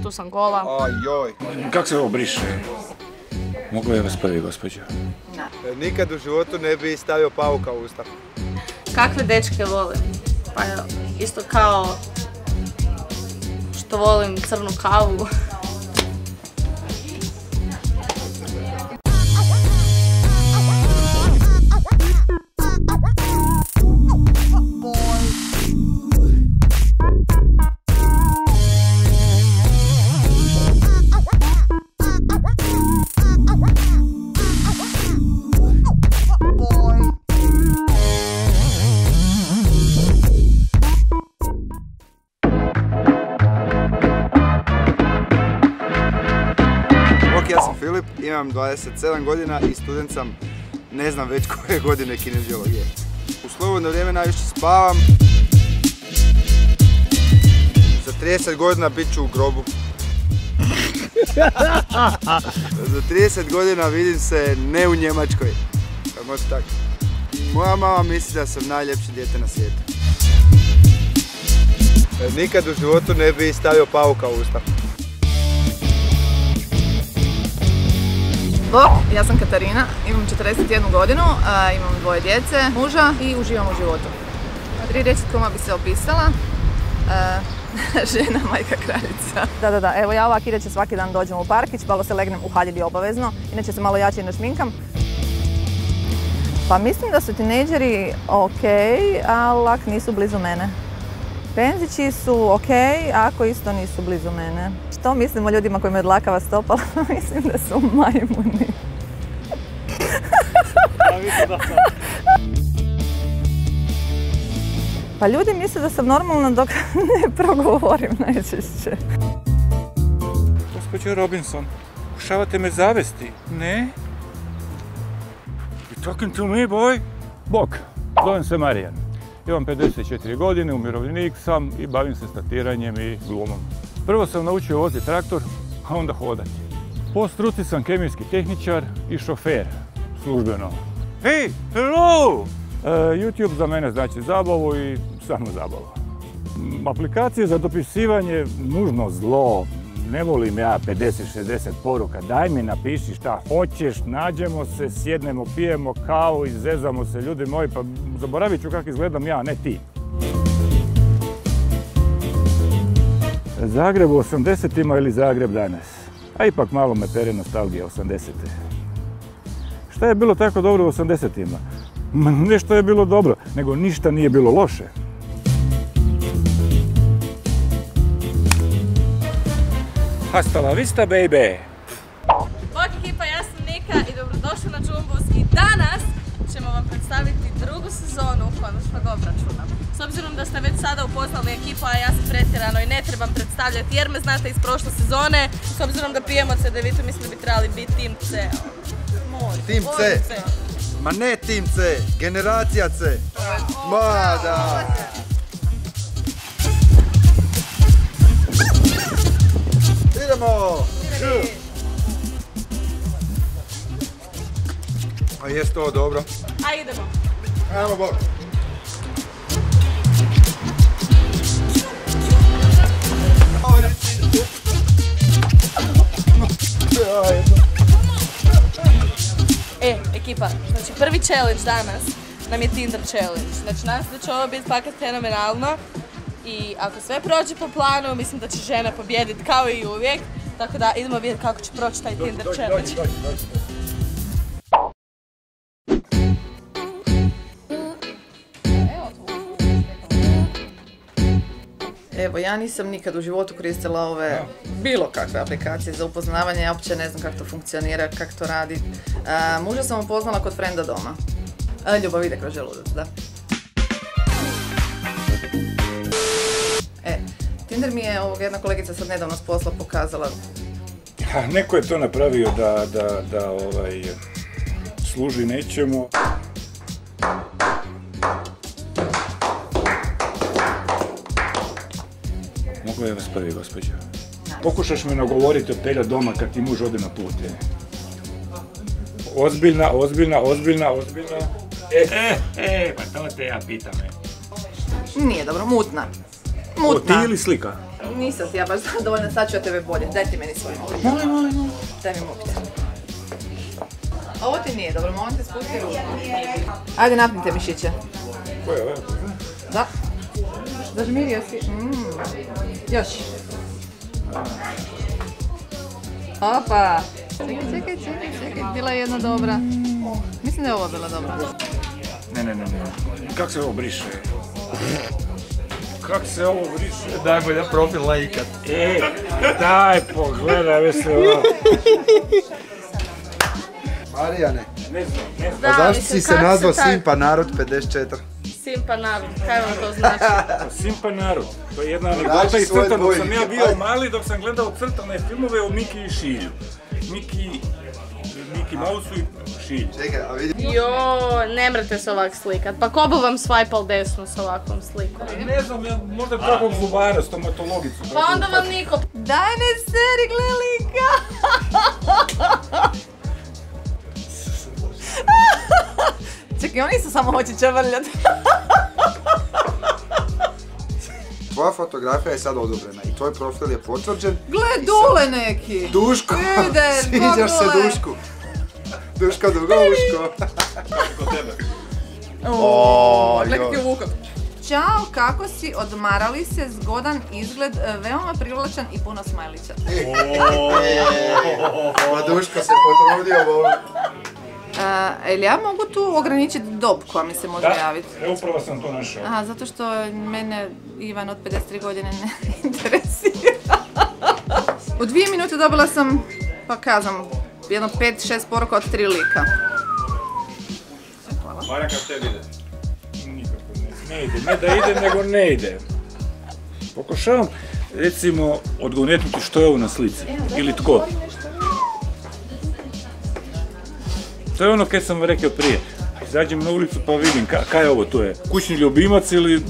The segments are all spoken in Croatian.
tu sam gola. Ajoj. Kako se ovo briše? Mogu je vas prvi, gospođo? Ne. Nikad u životu ne bi stavio pauka u usta. Kakve dečke volim? Pa isto kao što volim crnu kavu. Ja sam Filip, imam 27 godina i student sam, ne znam već koje godine kineziologije. U slobodno vrijeme najviše spavam. Za 30 godina bit ću u grobu. Za 30 godina vidim se ne u Njemačkoj. Moja mama misli da sam najljepše dijete na svijetu. Nikad u životu ne bi stavio pauka u usta. Bok, ja sam Katarina, imam 41 godinu, imam 2 djece, muža i uživam u životu. 3 riječi kojima bi se opisala. Žena, majka, kraljica. Da, evo ja ovak inače svaki dan dođem u parkić, malo se legnem u haljini obavezno, inače se malo jače našminkam. Pa mislim da su tinejdžeri ok, ali ak nisu blizu mene. Penzići su ok, ako isto nisu blizu mene. Što mislim o ljudima koji imaju dlakava stopala? Mislim da su majmuni. Pa ljudi misle da sam normalna dok ne progovorim najčešće. Gospođo Robinson, pokušavate me zavesti, ne? You talking to me, boy? Bok, zovem se Marijan. Imam 54 godine, umirovljenik sam i bavim se statiranjem i glumom. Prvo sam naučio voziti traktor, a onda hodati. Po struci sam kemijski tehničar i šofer, službeno. Hey, hello! YouTube za mene znači zabavu i samo zabavu. Aplikacije za dopisivanje nužno zlo. Ne volim ja 50-60 poruka. Daj mi napiši šta hoćeš, nađemo se, sjednemo, pijemo kavu i zezamo se, ljudi moji, pa zaboravit ću kako izgledam ja, ne ti. Zagreb u 80-ima ili Zagreb danas? A ipak malo me pere nostalgija 80-te. Šta je bilo tako dobro u 80-ima? Ne što je bilo dobro, nego ništa nije bilo loše. Hasta la vista, baby! Bok ekipa, ja sam Nika i dobrodošli na Džumbus i danas ćemo vam predstaviti drugu sezonu konačnog obračuna. S obzirom da ste već sada upoznali ekipu, a ja sam pretjerano i ne trebam predstavljati jer me znate iz prošle sezone, s obzirom da pijemo CDVitu, mislim da bi trebali biti Team C. Team C? Ma ne Team C, generacija C. Ma da! Idemo! A jest to dobro? A idemo! Ajmo bok! Ekipa, znači prvi challenge danas nam je Tinder challenge. Znači nadam se da će ovo biti fakat fenomenalno. I ako sve prođe po planu, mislim da će žena pobijediti kao i uvijek. Tako da idemo vidjeti kako će proći taj Tinder challenge. Evo, ja nisam nikad u životu koristila ove bilo kakve aplikacije za upoznavanje, ja uopće ne znam kako to funkcionira, kako to radi. Muža sam upoznala kod frenda doma. Ljubav ide kroz želudac, da. Tinder mi je jedna kolegica sad nedavno s posla pokazala. Neko je to napravio da služi nečemu. Mogu je vas prvi, gospođo? Pokušaš me nagovoriti od telja doma kad ti muž ode na put. Ozbiljna. Pa to te ja pitam. Nije dobro, mutna. Ti ili slika? nisam ti ja baš zadovoljna, sad ću ja tebe bolje. Daj ti meni svoj mobitel. Molim. Daj mi mobitel. Ovo ti nije dobro, molim te spusti ruku. Ajde, napnite mišiće. Koje ovo? Da. Zažmirio si. Još. Opa. Čekaj. Bila je jedna dobra. Mislim da je ovo bila dobra. Ne. Kako se ovo briše? Kako se ovo briše? Daj bolje profil lajkat. Daj, pogledaj, već se ovo. Marijane, Ne znam. a zašto si se nazvao Simpa narod 54? Simpa narod, kaj vam to znači? Simpa narod. To je jedna anegdota iz svoj crta dok sam dvojnik. ja bio mali, dok sam gledao crtane filmove o Miki i Šilju. Miki Mausu i Šilju. Čekaj, a vidi. Jo, ne mrete se ovak slikat. Pa ko bi vam swipal desno s ovakvom slikom? Ne znam, možda kakvog zubara, stomatologicu. Pa onda vam niko... Daj ne seri, gle lika! Čekaj, oni se samo hoće čevrljati. Tvoja fotografija je sad odobrena i tvoj profil je potvrđen. Gle, dole neki! Duško! Ide, Sviđaš se dole. Dušku! Duško, dugo uško! Gledaj ti u vuku. Ćao, kako si? Odmarali se, zgodan izgled, veoma privlačan i puno smajlića. Pa Duško se potrudio ovo. Jel ja mogu tu ograničiti dob koja mi se može javiti? Da, upravo sam to našao. Aha, zato što mene Ivan od 53 godine ne interesira. U 2 minute dobila sam, pa kazam, jedno 5-6 poruka od 3 lika. Barem kad tebi ide. Nikako ne ide. Ne da ide, nego ne ide. Pokušavam, recimo, odgonetnuti što je ovo na slici. Ili tko. To je ono kaj sam vam rekao prije. Izađem na ulicu pa vidim kaj je ovo, to je kućni ljubimac ili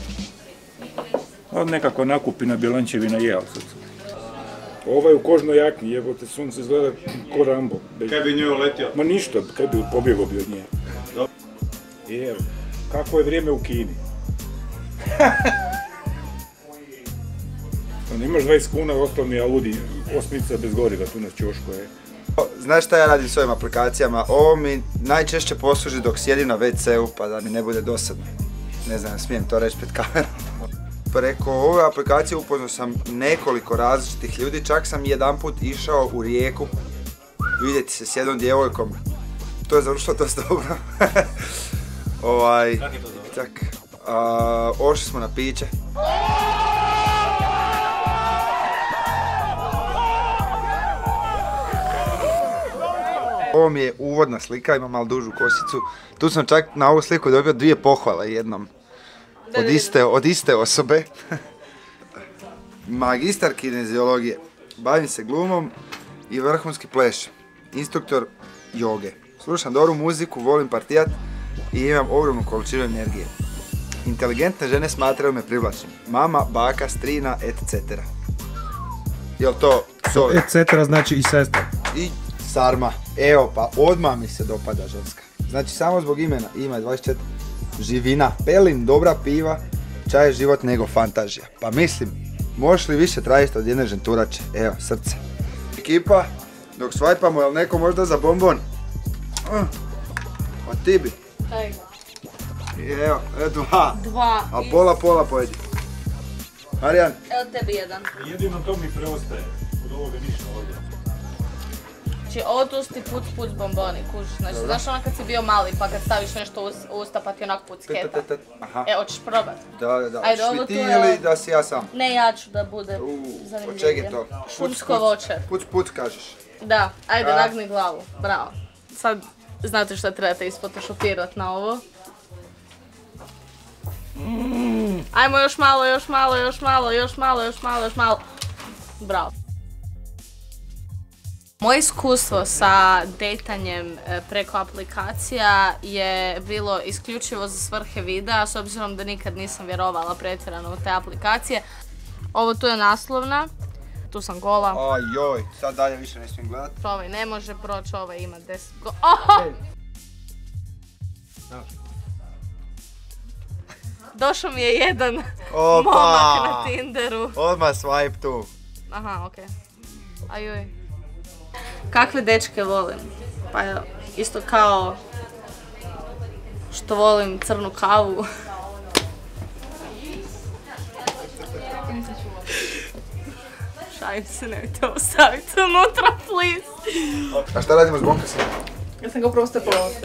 nekakva nakupina bjelančevina je, ali sad. Ovaj u kožnoj jakni, jebote, sunce izgleda ko Rambo. Kaj bi njoj letio? Ma ništa, kaj bi pobjegao bi od nje. Evo, kako je vrijeme u Kini. Imaš 20 kuna, ostao mi Audi, osmica bez goriva, tu na ćošku je. Znaš šta ja radim s ovim aplikacijama? Ovo mi najčešće posluži dok sjedim na WC-u pa da mi ne bude dosadno. Ne znam, smijem to reći pred kamerom. Preko ove aplikacije upoznao sam nekoliko različitih ljudi, čak sam jedanput išao u Rijeku vidjeti se s jednom djevojkom. To je završilo dosta dobro. Kako je to dobro? Tak, ošli smo na piće. Ovo mi je uvodna slika, ima malo dužu kosicu. Tu sam čak na ovu sliku dobio 2 pohvale jednom. Od iste osobe. Magistar kineziologije. Bavim se glumom i vrhunski plešem. Instruktor joge. Slušam dobru muziku, volim partijat i imam ogromnu količinu energije. Inteligentne žene smatraju me privlačnim. Mama, baka, strina, etc. Jel to to? Etc. znači i sestra. I sarma. Evo pa odmah mi se dopada ženska. Znači samo zbog imena. Ima je 24. Živina, pelin, dobra piva, čaj je život nego fantazija. Pa mislim, možeš li više tražiti od jedne ženturače? Evo, srce. Ekipa, dok svajpamo, jel neko možda za bombon? A ti bi? Taj, Evo, 2. 2. A pola pojedi. Marijan? Evo tebi jedan. Jedino to mi preostaje. Od ovoga ništa ovdje. Znači ovo tu su ti puc bomboni, kužiš. Znači, znaš ono kad si bio mali pa kad staviš nešto u usta pa ti onak pucketa. Aha. E, hoćeš probat? Da. Ajde, Hoćeš ovo li ti tu je- ili da si ja sam? Ne, ja ću da bude Od zanimljivije. čeg je to? Šumsko voće. Puc kažeš. Da, ajde, A. nagni glavu. Bravo. Sad znate šta trebate isphotoshopirat na ovo. Ajmo još malo. Bravo. Moje iskustvo sa dejtanjem preko aplikacija je bilo isključivo za svrhe videa, s obzirom da nikad nisam vjerovala pretjerano u te aplikacije. Ovo tu je naslovna, tu sam gola. Ajoj, sad dalje više ne smijem gledat. Ovaj ne može proći, ovaj ima 10 Oho! došao mi je jedan Opa! momak na Tinderu. Odmah swipe tu. Aha, okej. Ajoj. Kakve dečke volim? Pa isto kao što volim crnu kavu. Šalim se, nemojte ovo staviti unutra, please. A šta radimo s Bonkasom? Ja sam ga upravo stepala ovdje.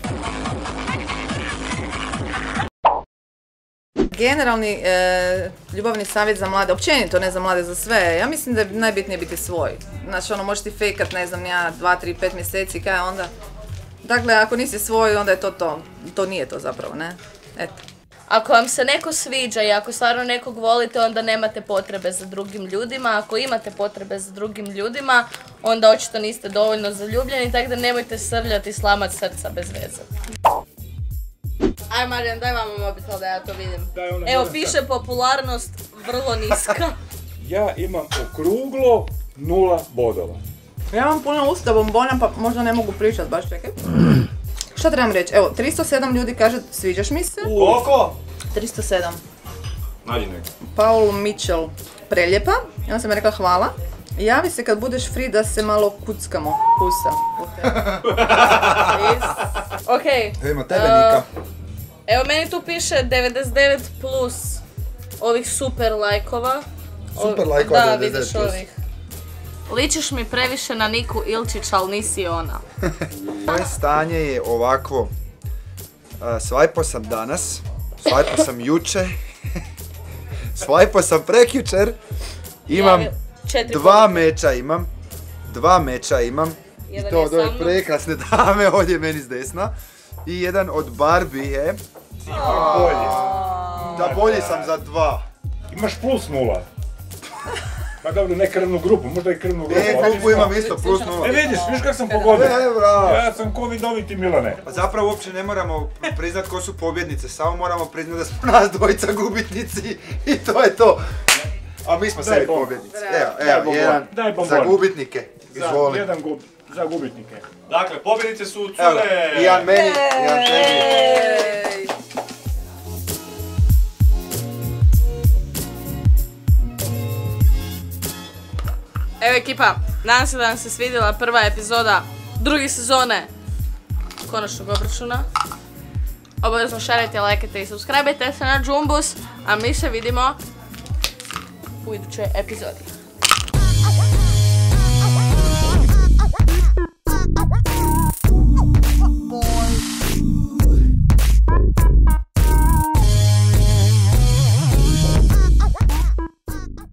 Generalni ljubavni savjet za mlade, općenito ne za mlade, za sve, ja mislim da je najbitnije biti svoj. Znači ono, možeš ti fejkat, ne znam ja, 2, 3, 5 mjeseci, kaj onda? Dakle, ako nisi svoj, onda je to. To nije to zapravo, ne? Eto. Ako vam se neko sviđa i ako stvarno nekog volite, onda nemate potrebe za drugim ljudima. Ako imate potrebe za drugim ljudima, onda očito niste dovoljno zaljubljeni, tako da nemojte srljati i slamat srca bez veze. Aj Marijan, daj vama mobitel da ja to vidim. Evo, piše popularnost vrlo niska. Ja imam okruglo 0 bodova. Ja imam puno usta bombona, pa možda ne mogu pričat, baš čekaj. Šta trebam reći? Evo, 307 ljudi kaže sviđaš mi se. Koliko? 307. Nađi neko. Paul Mitchell, preljepa. I onda sam je rekla hvala. Javi se kad budeš free da se malo kuckamo. Pusa. Okej. Vidimo tebe, Nika. Evo, meni tu piše 99 plus ovih super lajkova. Super lajkova, Da, 99+. vidiš ovih. Ličiš mi previše na Niku Ilčić, ali nisi ona. Moje stanje je ovakvo. Swajpo sam danas, swajpo sam juče, swajpo sam prekjučer. Imam Ja, 4 dva meča imam. I Jedan to je od sa ove mnom. prekrasne dame ovdje meni s desna. I jedan od Barbie. Bolje. Da, bolji sam za 2. Imaš plus 0. Pa dobro, ne krvnu grupu, možda i krvnu grupu. Grupu imam isto, plus 0. Vidiš kako sam pogodio. Bravo. Ja sam covidoviti Milane. Pa zapravo uopće ne moramo priznat ko su pobjednice, samo moramo priznat da smo nas dvojica gubitnici i to je to. A mi smo Daj sebi bon. pobjednici. Daj Evo, bonbon. jedan Daj bonbon. za gubitnike. Izvoli. Za gubitnike. Dakle, pobjednice su Evo, cure! jedan meni, jedan tebi. Ej. Evo ekipa, nadam se da vam se svidjela prva epizoda druge sezone Konačnog obračuna. Obavezno šarajte, lajkajte i subscribeajte se na Džumbus, a mi se vidimo u idućoj epizodi.